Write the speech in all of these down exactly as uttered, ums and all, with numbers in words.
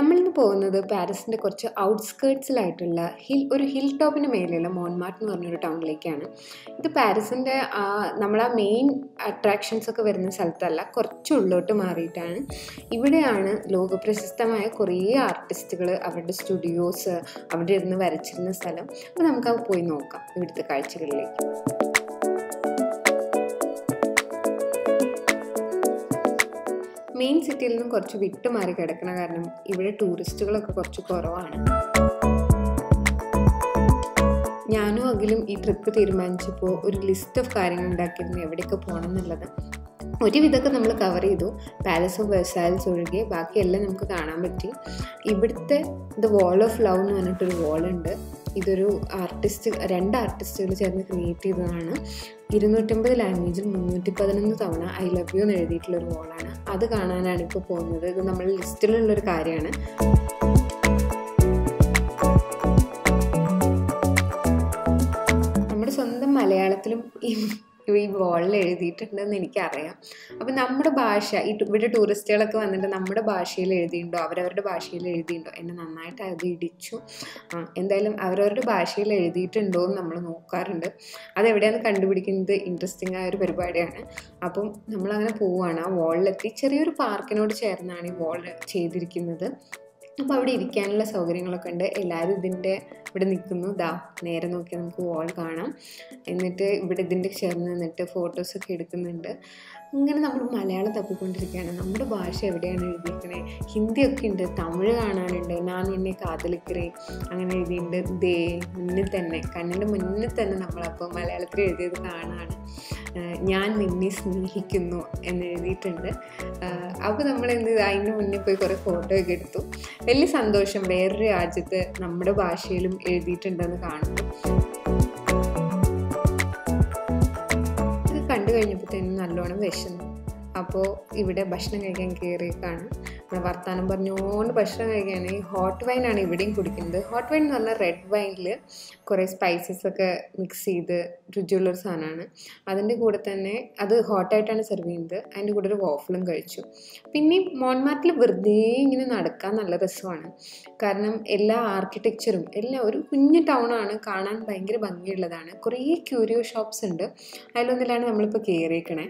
നമ്മളിന്ന് പോകുന്നത് പാരീസിൻ്റെ കുറച്ച് ഔട്ട്സ്കേർട്സിലായിട്ടുള്ള ഹിൽ ഒരു ഹിൽ ടോപ്പിന് മേലെയുള്ള മോൺമാർട്ട് എന്ന് പറഞ്ഞൊരു ടൗണിലേക്കാണ്. ഇത് പാരീസിൻ്റെ നമ്മളാ മെയിൻ അട്രാക്ഷൻസ് ഒക്കെ വരുന്ന സ്ഥലത്തല്ല, കുറച്ച് ഉള്ളോട്ട് മാറിയിട്ടാണ്. ഇവിടെയാണ് ലോകപ്രശസ്തമായ കുറേ ആർട്ടിസ്റ്റുകൾ അവരുടെ സ്റ്റുഡിയോസ് അവിടെ ഇരുന്ന് വരച്ചിരുന്ന സ്ഥലം. അപ്പോൾ നമുക്കത് പോയി നോക്കാം ഇവിടുത്തെ കാഴ്ചകളിലേക്ക്. മെയിൻ സിറ്റിയിൽ നിന്നും കുറച്ച് വിട്ട് മാറി കിടക്കണ കാരണം ഇവിടെ ടൂറിസ്റ്റുകളൊക്കെ കുറച്ച് കുറവാണ്. ഞാനും അഖിലും ഈ ട്രിപ്പ് തീരുമാനിച്ചപ്പോൾ ഒരു ലിസ്റ്റ് ഓഫ് കാര്യങ്ങൾ ഉണ്ടാക്കിയിരുന്നു എവിടെയൊക്കെ പോകണം എന്നുള്ളത്. ഒരുവിധമൊക്കെ നമ്മൾ കവർ ചെയ്തു. പാലസ് ഓഫ് വെർസൈൽസ് ഒഴികെ ബാക്കിയെല്ലാം നമുക്ക് കാണാൻ പറ്റി. ഇവിടുത്തെ ദ വാൾ ഓഫ് ലവ് എന്ന് പറഞ്ഞിട്ടൊരു വാളുണ്ട്. ഇതൊരു ആർട്ടിസ്റ്റ് രണ്ട് ആർട്ടിസ്റ്റുകൾ ചേർന്ന് ക്രിയേറ്റ് ചെയ്തതാണ്. ഇരുന്നൂറ്റമ്പത് ലാംഗ്വേജിൽ മുന്നൂറ്റി പതിനൊന്ന് തവണ ഐ ലവ് യു എന്ന് എഴുതിയിട്ടുള്ളൊരു വാളാണ്. അത് കാണാനാണ് ഇപ്പോൾ പോകുന്നത്. ഇത് നമ്മുടെ ലിസ്റ്റിലുള്ളൊരു കാര്യമാണ്. നമ്മുടെ സ്വന്തം മലയാളത്തിലും ഈ ഈ വാളിൽ എഴുതിയിട്ടുണ്ടെന്ന് എനിക്കറിയാം. അപ്പം നമ്മുടെ ഭാഷ ഈ ഇവിടെ ടൂറിസ്റ്റുകളൊക്കെ വന്നിട്ട് നമ്മുടെ ഭാഷയിൽ എഴുതിയിട്ടുണ്ടോ അവരവരുടെ ഭാഷയിൽ എഴുതിയിട്ടുണ്ടോ എന്നെ നന്നായിട്ട് അത് ഇടിച്ചു. എന്തായാലും അവരവരുടെ ഭാഷയിൽ എഴുതിയിട്ടുണ്ടോ എന്ന് നമ്മൾ നോക്കാറുണ്ട്. അതെവിടെയാണ് കണ്ടുപിടിക്കുന്നത് ഇൻട്രസ്റ്റിംഗ് ആയ ഒരു പരിപാടിയാണ്. അപ്പം നമ്മളങ്ങനെ പോവുകയാണ്. ആ വാളിലെത്തി ചെറിയൊരു പാർക്കിനോട് ചേർന്നാണ് ഈ വാൾ ചെയ്തിരിക്കുന്നത്. അപ്പോൾ അവിടെ ഇരിക്കാനുള്ള സൗകര്യങ്ങളൊക്കെ ഉണ്ട്. എല്ലാവരും ഇതിൻ്റെ ഇവിടെ നിൽക്കുന്നു. ദാ നേരെ നോക്കിയാൽ നമുക്ക് വാൾ കാണാം. എന്നിട്ട് ഇവിടെ ഇതിൻ്റെ ചേർന്ന് നിന്നിട്ട് ഫോട്ടോസൊക്കെ എടുക്കുന്നുണ്ട്. ഇങ്ങനെ നമ്മൾ മലയാളം തപ്പിക്കൊണ്ടിരിക്കുകയാണ്. നമ്മുടെ ഭാഷ എവിടെയാണ് എഴുതിയിരിക്കണേ? ഹിന്ദിയൊക്കെ ഉണ്ട്, തമിഴ് കാണാനുണ്ട്. ഞാൻ നിന്നെ കാതലിക്കറേ അങ്ങനെ എഴുതിയിട്ടുണ്ട്. ദേ മുന്നിൽ തന്നെ കണ്ണിൻ്റെ മുന്നിൽ തന്നെ നമ്മളപ്പോൾ മലയാളത്തിൽ എഴുതിയത് കാണാണ്. ഞാൻ നിന്നെ സ്നേഹിക്കുന്നു എന്ന് എഴുതിയിട്ടുണ്ട്. അപ്പോൾ നമ്മൾ എന്ത് ചെയ്തു, അതിൻ്റെ മുന്നിൽ പോയി കുറേ ഫോട്ടോ ഒക്കെ എടുത്തു. വലിയ സന്തോഷം, വേറൊരു രാജ്യത്ത് നമ്മുടെ ഭാഷയിലും എഴുതിയിട്ടുണ്ടെന്ന് കാണുന്നു. ഇത് കണ്ടു കഴിഞ്ഞപ്പോഴത്തേനും നല്ലോണം വിശന്നു. അപ്പോൾ ഇവിടെ ഭക്ഷണം കഴിക്കാൻ കയറിയേക്കാണ്. നമ്മൾ വർത്താനം പറഞ്ഞുകൊണ്ട് ഭക്ഷണം കഴിക്കുകയാണ്. ഈ ഹോട്ട് വൈനാണ് ഇവിടെയും കുടിക്കുന്നത്. ഹോട്ട് വൈൻ എന്ന് പറഞ്ഞാൽ റെഡ് വൈനിൽ കുറേ സ്പൈസസ് ഒക്കെ മിക്സ് ചെയ്ത് രുചിയുള്ളൊരു സാധനമാണ്. അതിൻ്റെ കൂടെ തന്നെ അത് ഹോട്ടായിട്ടാണ് സെർവ് ചെയ്യുന്നത്. അതിൻ്റെ കൂടെ ഒരു വാഫിളും കഴിച്ചു. പിന്നെ മോൺമാർട്ടിൽ വെറുതെ ഇങ്ങനെ നടക്കാൻ നല്ല രസമാണ്. കാരണം എല്ലാ ആർക്കിടെക്ചറും എല്ലാം ഒരു കുഞ്ഞു ടൗണാണ്, കാണാൻ ഭയങ്കര ഭംഗിയുള്ളതാണ്. കുറേ ക്യൂരിയോ ഷോപ്സ് ഉണ്ട്. അതിലൊന്നിലാണ് നമ്മളിപ്പോൾ കയറിയേക്കണേ.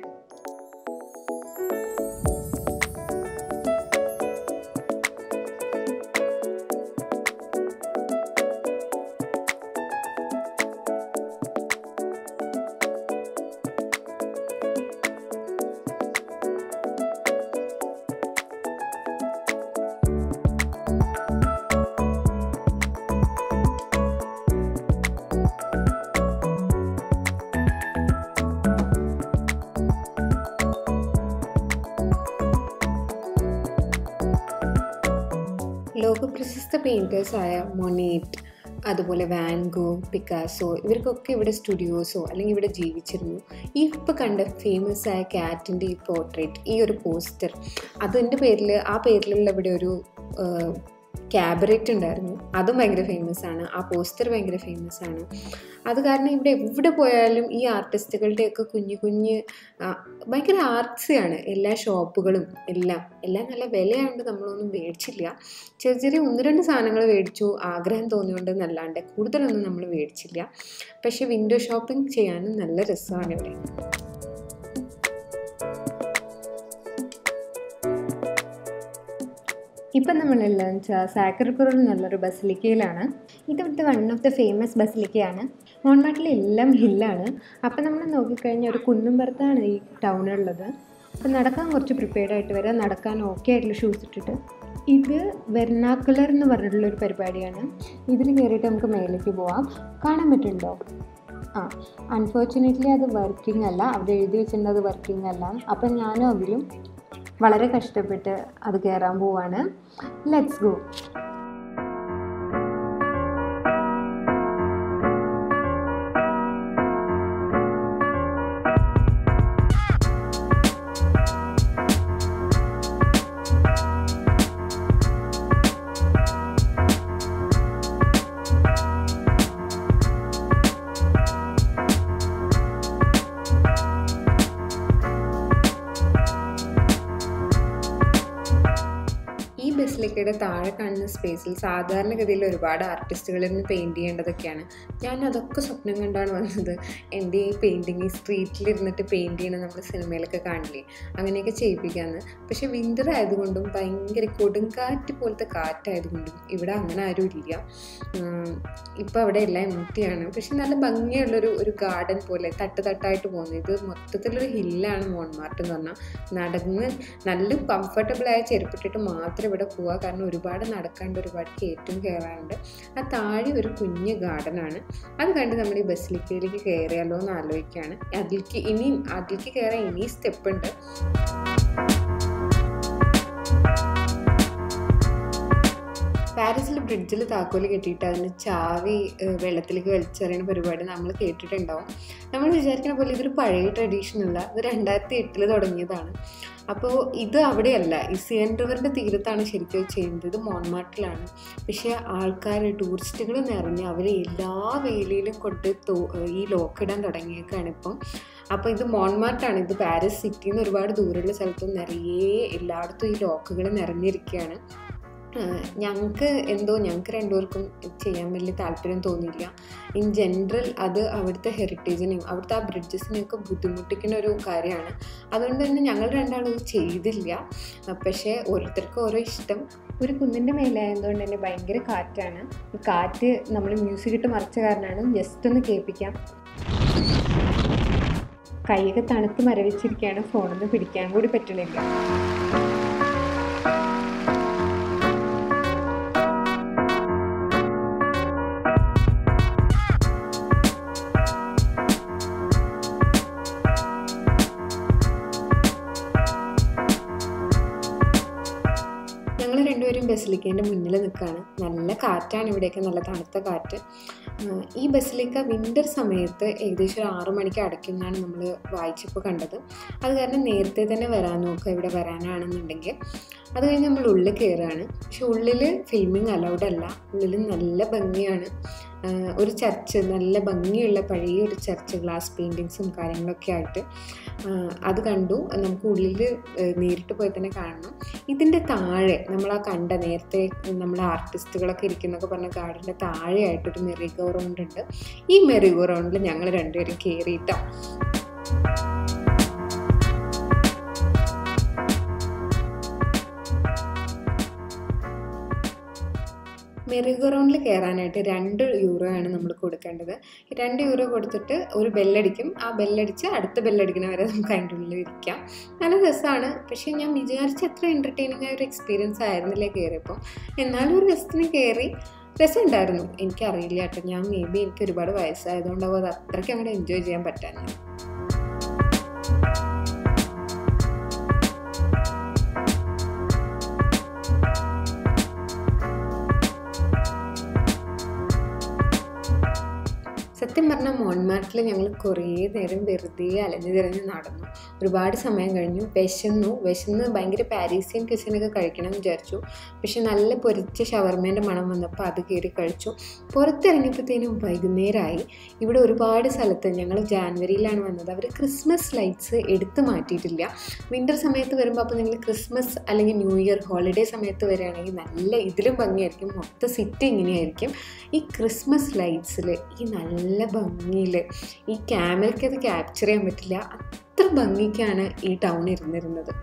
ലോകപ്രശസ്ത പെയിൻറ്റേഴ്സായ മൊനേറ്റ്, അതുപോലെ വാൻ ഗോഗ്, പിക്കാസോ, ഇവർക്കൊക്കെ ഇവിടെ സ്റ്റുഡിയോസോ അല്ലെങ്കിൽ ഇവിടെ ജീവിച്ചിരുന്നു. ഈ ഇപ്പോൾ കണ്ട ഫേമസ് ആയ ക്യാറ്റിൻ്റെ ഈ പോർട്രേറ്റ്, ഈ ഒരു പോസ്റ്റർ, അതിൻ്റെ പേരിൽ ആ പേരിലുള്ള ഇവിടെ ഒരു ക്യാബറേറ്റ് ഉണ്ടായിരുന്നു. അതും ഭയങ്കര ഫേമസ് ആണ്. ആ പോസ്റ്റർ ഭയങ്കര ഫേമസ് ആണ്. അത് കാരണം ഇവിടെ എവിടെ പോയാലും ഈ ആർട്ടിസ്റ്റുകളുടെയൊക്കെ കുഞ്ഞു കുഞ്ഞ് ഭയങ്കര ആർട്സിയാണ് എല്ലാ ഷോപ്പുകളും. എല്ലാം എല്ലാം നല്ല വിലയായതുകൊണ്ട് നമ്മളൊന്നും മേടിച്ചില്ല. ചെറിയ ചെറിയ ഒന്ന് രണ്ട് സാധനങ്ങൾ മേടിച്ചു, ആഗ്രഹം തോന്നിയോണ്ട് എന്നല്ലാണ്ട് കൂടുതലൊന്നും നമ്മൾ മേടിച്ചില്ല. പക്ഷേ വിൻഡോ ഷോപ്പിംഗ് ചെയ്യാനും നല്ല രസമാണ് ഇവിടെ. ഇപ്പം നമ്മളുള്ളതെന്ന് വെച്ചാൽ സാക്രേ-ക്യൂറിൽ നിന്നുള്ളൊരു ബസിലിക്കയിലാണ്. ഇതിവിടുത്തെ വൺ ഓഫ് ദ ഫേമസ് ബസിലിക്കയാണ്. മോൺമാർട്ടിലെല്ലാം ഹില്ലാണ്. അപ്പം നമ്മൾ നോക്കിക്കഴിഞ്ഞാൽ ഒരു കുന്നുംപുറത്താണ് ഈ ടൗണുള്ളത്. അപ്പം നടക്കാൻ കുറച്ച് പ്രിപ്പയർഡ് ആയിട്ട് വരാം, നടക്കാൻ ഓക്കെ ആയിട്ടുള്ള ഷൂസ് ഇട്ടിട്ട്. ഇത് വെർനാക്കുലർ എന്ന് പറഞ്ഞിട്ടുള്ളൊരു പരിപാടിയാണ്. ഇതിൽ കയറിയിട്ട് നമുക്ക് മേലേക്ക് പോവാം. കാണാൻ പറ്റുന്നുണ്ടോ? ആ അൺഫോർച്ചുനേറ്റ്ലി അത് വർക്കിംഗ് അല്ല. അവിടെ എഴുതി വെച്ചിട്ടുണ്ട് അത് വർക്കിംഗ് അല്ല. അപ്പം ഞാനും അതിലും വളരെ കഷ്ടപ്പെട്ട് അത് കയറാൻ പോവാണ്. Let's go. ബസിലിക്കയുടെ താഴെ കാണുന്ന സ്പേസിൽ സാധാരണഗതിയിൽ ഒരുപാട് ആർട്ടിസ്റ്റുകളിൽ നിന്ന് പെയിൻറ് ചെയ്യേണ്ടതൊക്കെയാണ്. ഞാൻ അതൊക്കെ സ്വപ്നം കണ്ടാണ് വന്നത്. എൻ്റെ ഈ പെയിൻറ്റിങ് ഈ സ്ട്രീറ്റിലിരുന്നിട്ട് പെയിൻറ് ചെയ്യണം നമ്മൾ സിനിമയിലൊക്കെ കാണില്ലേ, അങ്ങനെയൊക്കെ ചെയ്യിപ്പിക്കാമെന്ന്. പക്ഷേ വിൻ്റർ ആയതുകൊണ്ടും ഭയങ്കര കൊടുങ്കാറ്റ് പോലത്തെ കാറ്റായതുകൊണ്ടും ഇവിടെ അങ്ങനെ ആരും ഇല്ല. ഇപ്പോൾ അവിടെ എല്ലാം എംപ്റ്റിയാണ്. പക്ഷെ നല്ല ഭംഗിയുള്ളൊരു ഒരു ഗാർഡൻ പോലെ തട്ട് തട്ടായിട്ട് പോകുന്നത്. ഇത് മൊത്തത്തിലൊരു ഹില്ലാണ് മോൺമാർട്ട് എന്ന് പറഞ്ഞാൽ. നടന്ന് നല്ല കംഫർട്ടബിളായ ചെരുപ്പിട്ടിട്ട് മാത്രം ഇവിടെ പോവുക, കാരണം ഒരുപാട് നടക്കാണ്ട് ഒരുപാട് കയറ്റവും കയറാറുണ്ട്. ആ താഴെ ഒരു കുഞ്ഞ് ഗാർഡനാണ്. അത് കണ്ട് നമ്മൾ ഈ ബസിലിക്കയിലേക്ക് കയറിയാലോ എന്ന് ആലോചിക്കുകയാണ്. അതിലേക്ക് ഇനി അതിലേക്ക് കയറാൻ ഇനി സ്റ്റെപ്പ് ഉണ്ട്. പാരീസിൽ ബ്രിഡ്ജിൽ താക്കോല് കെട്ടിയിട്ട് അതിന് ചാവി വെള്ളത്തിലേക്ക് വലിച്ചെറിയുന്ന പരിപാടി നമ്മൾ കേട്ടിട്ടുണ്ടാവും. നമ്മൾ വിചാരിക്കുന്ന പോലെ ഇതൊരു പഴയ ട്രഡീഷനല്ല, ഇത് രണ്ടായിരത്തി എട്ടിൽ തുടങ്ങിയതാണ്. അപ്പോൾ ഇത് അവിടെയല്ല, ഈ സിയൻ റിവറിൻ്റെ തീരത്താണ് ശരിക്കും ചെയ്യുന്നത്. ഇത് മോൺമാർട്ടിലാണ്. പക്ഷേ ആൾക്കാർ ടൂറിസ്റ്റുകൾ നിറഞ്ഞ് അവർ എല്ലാ വേലിയിലും കൊണ്ട് ഈ ലോക്കിടാൻ തുടങ്ങിയേക്കാണ് ഇപ്പം. അപ്പോൾ ഇത് മോൺമാർട്ടാണ്. ഇത് പാരീസ് സിറ്റിയിൽ നിന്ന് ഒരുപാട് ദൂരമുള്ള സ്ഥലത്തും നിറയെ എല്ലായിടത്തും ഈ ലോക്കുകൾ നിറഞ്ഞിരിക്കുകയാണ്. ഞങ്ങൾക്ക് എന്തോ ഞങ്ങൾക്ക് രണ്ടുപേർക്കും ചെയ്യാൻ വലിയ താല്പര്യം തോന്നിയില്ല. ഇൻ ജനറൽ അത് അവിടുത്തെ ഹെറിറ്റേജിനെയും അവിടുത്തെ ആ ബ്രിഡ്ജസിനെയൊക്കെ ബുദ്ധിമുട്ടിക്കുന്ന ഒരു കാര്യമാണ്. അതുകൊണ്ട് തന്നെ ഞങ്ങൾ രണ്ടാളും ചെയ്തില്ല. പക്ഷേ ഓരോരുത്തർക്കും ഓരോ ഇഷ്ടം. ഒരു കുന്നിൻ്റെ മേലായതുകൊണ്ട് തന്നെ ഭയങ്കര കാറ്റാണ്. ഈ കാറ്റ് നമ്മൾ മ്യൂസിക് ഇട്ട് മറിച്ച കാരണമാണ്. ജസ്റ്റ് ഒന്ന് കേൾപ്പിക്കാം. കൈയൊക്കെ തണുത്ത് മരവിച്ചിരിക്കുകയാണ്, ഫോണൊന്നും പിടിക്കാൻ കൂടി പറ്റണില്ല. രണ്ടുപേരും ബസിലിക്കേൻ്റെ മുന്നിൽ നിൽക്കുകയാണ്. നല്ല കാറ്റാണ് ഇവിടെയൊക്കെ, നല്ല തണുത്ത കാറ്റ്. ഈ ബസിലിക്ക വിൻ്റർ സമയത്ത് ഏകദേശം ഒരു ആറു മണിക്ക് അടയ്ക്കുന്നതാണ് നമ്മൾ വായിച്ചപ്പോൾ കണ്ടത്. അത് കാരണം നേരത്തെ തന്നെ വരാൻ നോക്കുക ഇവിടെ വരാനാണെന്നുണ്ടെങ്കിൽ. അത് കഴിഞ്ഞ് നമ്മൾ ഉള്ളിൽ കയറുകയാണ്. പക്ഷെ ഉള്ളിൽ ഫിൽമിങ് അലൗഡ് അല്ല. ഉള്ളിൽ നല്ല ഭംഗിയാണ്. ഒരു ചർച്ച്, നല്ല ഭംഗിയുള്ള പഴയ ഒരു ചർച്ച്, ഗ്ലാസ് പെയിൻറ്റിങ്സും കാര്യങ്ങളൊക്കെ ആയിട്ട് അത് കണ്ടു. നമുക്ക് ഉള്ളിൽ നേരിട്ട് പോയി തന്നെ കാണണം. ഇതിൻ്റെ താഴെ നമ്മൾ ആ കണ്ട നേരത്തെ നമ്മളെ ആർട്ടിസ്റ്റുകളൊക്കെ ഇരിക്കുന്നൊക്കെ പറഞ്ഞ ഗാർഡൻ്റെ താഴെയായിട്ടൊരു മെറി ഗോ റൗണ്ട് ഉണ്ട്. ഈ മെറി ഗോ റൗണ്ടിൽ ഞങ്ങൾ രണ്ടുപേരും കയറിയിട്ടാണ്. മെറി ഗോ റൗണ്ടിൽ കയറാനായിട്ട് രണ്ട് യൂറോ ആണ് നമ്മൾ കൊടുക്കേണ്ടത്. രണ്ട് യൂറോ കൊടുത്തിട്ട് ഒരു ബെല്ലടിക്കും. ആ ബെല്ലടിച്ച് അടുത്ത ബെല്ലടിക്കുന്ന വരെ നമുക്ക് അതിൻ്റെ ഉള്ളിൽ ഇരിക്കാം. നല്ല രസമാണ്. പക്ഷേ ഞാൻ വിചാരിച്ച അത്ര എൻ്റർടൈനിങ് ആയ ഒരു എക്സ്പീരിയൻസ് ആയിരുന്നില്ല കയറിയപ്പോൾ. എന്നാലും ഒരു രസത്തിന് കയറി, രസമുണ്ടായിരുന്നു. എനിക്കറിയില്ല കേട്ടോ, ഞാൻ മേ ബി എനിക്ക് ഒരുപാട് വയസ്സായതുകൊണ്ടാവും അത് അത്രയ്ക്ക് അങ്ങോട്ട് എൻജോയ് ചെയ്യാൻ പറ്റാഞ്ഞത്. സത്യം പറഞ്ഞാൽ മോൺമാർട്ടിൽ ഞങ്ങൾ കുറേ നേരം വെറുതെ അലഞ്ഞു തിരഞ്ഞ് നടന്നു. ഒരുപാട് സമയം കഴിഞ്ഞു. വിശന്നു വിശന്ന് ഭയങ്കര പാരീസിയൻ ക്വിസിനൊക്കെ കഴിക്കണം എന്ന് വിചാരിച്ചു. പക്ഷെ നല്ല പൊരിച്ച ഷവർമേൻ്റെ മണം വന്നപ്പോൾ അത് കയറി കഴിച്ചു. പുറത്തിറങ്ങിയപ്പോഴത്തേനും വൈകുന്നേരമായി. ഇവിടെ ഒരുപാട് സ്ഥലത്ത്, ഞങ്ങൾ ജാനുവരിയിലാണ് വന്നത്, അവർ ക്രിസ്മസ് ലൈറ്റ്സ് എടുത്ത് മാറ്റിയിട്ടില്ല. വിൻ്റർ സമയത്ത് വരുമ്പോൾ അപ്പോൾ നിങ്ങൾ ക്രിസ്മസ് അല്ലെങ്കിൽ ന്യൂ ഇയർ ഹോളിഡേ സമയത്ത് വരികയാണെങ്കിൽ നല്ല ഇതിലും ഭംഗിയായിരിക്കും. മൊത്തം സിറ്റി ഇങ്ങനെയായിരിക്കും. ഈ ക്രിസ്മസ് ലൈറ്റ്സിൽ ഈ നല്ല ഭംഗിയിൽ ഈ ക്യാമറയ്ക്ക് അത് ക്യാപ്ചർ ചെയ്യാൻ പറ്റില്ല. അത്ര ഭംഗിക്കാണ് ഈ ടൗൺ ഇരുന്നിരുന്നത്.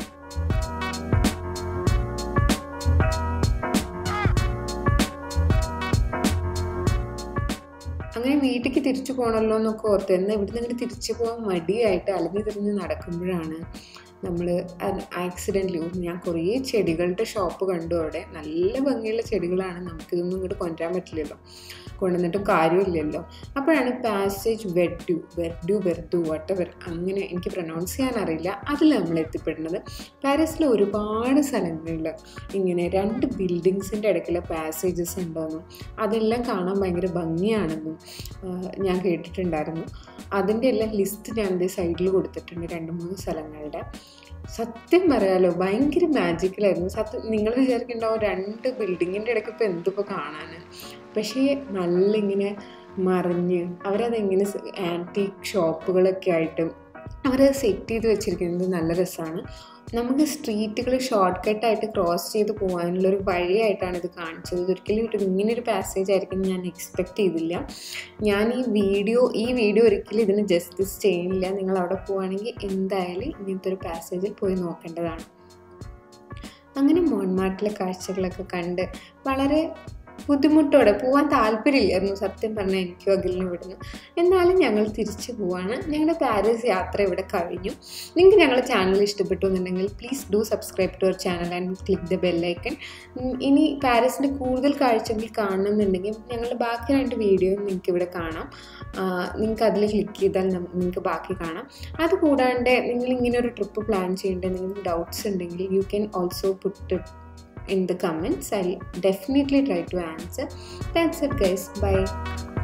അങ്ങനെ വീട്ടിലേക്ക് തിരിച്ചു പോകണമല്ലോ എന്നൊക്കെ ഓർത്ത് എന്നാൽ ഇവിടുന്ന് അങ്ങനെ തിരിച്ചു പോകാൻ മടിയായിട്ട് അലഞ്ഞു തിരിഞ്ഞ് നടക്കുമ്പോഴാണ് നമ്മൾ ആക്സിഡൻ്റലി ഞാൻ കുറേ ചെടികളുടെ ഷോപ്പ് കണ്ടു. അവിടെ നല്ല ഭംഗിയുള്ള ചെടികളാണ്. നമുക്കിതൊന്നും ഇങ്ങോട്ട് കൊണ്ടുവരാൻ പറ്റില്ലല്ലോ, കൊണ്ടുവന്നിട്ടും കാര്യമില്ലല്ലോ. അപ്പോഴാണ് പാസേജ് വെഡ്ഡു വെർഡു വെർഡു വട്ടവർ, അങ്ങനെ എനിക്ക് പ്രൊനൗൺസ് ചെയ്യാൻ അറിയില്ല, അതിൽ നമ്മൾ എത്തിപ്പെടുന്നത്. പാരീസിലെ ഒരുപാട് സ്ഥലങ്ങളിൽ ഇങ്ങനെ രണ്ട് ബിൽഡിങ്സിൻ്റെ ഇടയ്ക്കുള്ള പാസേജസ് ഉണ്ടെന്നും അതെല്ലാം കാണാൻ ഭയങ്കര ഭംഗിയാണെന്നും ഞാൻ കേട്ടിട്ടുണ്ടായിരുന്നു. അതിൻ്റെ എല്ലാം ലിസ്റ്റ് ഞാൻ എൻ്റെ സൈഡിൽ കൊടുത്തിട്ടുണ്ട്, രണ്ട് മൂന്ന് സ്ഥലങ്ങളുടെ. സത്യം പറയാലോ ഭയങ്കര മാജിക്കലായിരുന്നു. സത്യം നിങ്ങൾ വിചാരിക്കുന്നുണ്ടാവും രണ്ട് ബിൽഡിങ്ങിൻ്റെ ഇടയ്ക്ക് ഇപ്പോൾ എന്തിപ്പോൾ കാണാൻ. പക്ഷേ നല്ല ഇങ്ങനെ മറിഞ്ഞ് അവരതെങ്ങനെ ആൻറ്റീക്ക് ഷോപ്പുകളൊക്കെ ആയിട്ട് അവരത് സെറ്റ് ചെയ്ത് വെച്ചിരിക്കുന്നത് നല്ല രസമാണ്. നമുക്ക് സ്ട്രീറ്റുകൾ ഷോർട്ട് കട്ടായിട്ട് ക്രോസ് ചെയ്ത് പോകാനുള്ളൊരു വഴിയായിട്ടാണ് ഇത് കാണിച്ചത്. ഇതൊരിക്കലും ഒരു ഇങ്ങനൊരു പാസേജ് ആയിരിക്കും ഞാൻ എക്സ്പെക്റ്റ് ചെയ്തില്ല. ഞാൻ ഈ വീഡിയോ ഈ വീഡിയോ ഒരിക്കലും ഇതിന് ജസ്റ്റിസ് ചെയ്യുന്നില്ല. നിങ്ങൾ അവിടെ പോവുകയാണെങ്കിൽ എന്തായാലും ഇങ്ങനത്തെ ഒരു പാസേജിൽ പോയി നോക്കേണ്ടതാണ്. അങ്ങനെ മോൺമാർട്ടിലെ കാഴ്ചകളൊക്കെ കണ്ട് വളരെ ബുദ്ധിമുട്ടോടെ പോകാൻ താല്പര്യമില്ലായിരുന്നു സത്യം പറഞ്ഞാൽ എനിക്കും അഖിലിനും ഇവിടുന്ന്. എന്നാലും ഞങ്ങൾ തിരിച്ചു പോവാണ്. ഞങ്ങളുടെ പാരീസ് യാത്ര ഇവിടെ കഴിഞ്ഞു. നിങ്ങൾക്ക് ഞങ്ങളുടെ ചാനൽ ഇഷ്ടപ്പെട്ടു എന്നുണ്ടെങ്കിൽ please do subscribe to our channel and click the bell icon. ഇനി പാരീസിൻ്റെ കൂടുതൽ കാഴ്ചകൾ കാണണമെന്നുണ്ടെങ്കിൽ ഞങ്ങളുടെ ബാക്കി രണ്ട് വീഡിയോ നിങ്ങൾക്ക് ഇവിടെ കാണാം. നിങ്ങൾക്ക് അതിൽ ക്ലിക്ക് ചെയ്താൽ നിങ്ങൾക്ക് ബാക്കി കാണാം. അതുകൂടാണ്ട് നിങ്ങൾ ഇങ്ങനെ ഒരു ട്രിപ്പ് പ്ലാൻ ചെയ്യേണ്ട എന്തെങ്കിലും ഡൗട്ട്സ് ഉണ്ടെങ്കിൽ you can also put in the comments. I'll definitely try to answer. That's it guys, bye.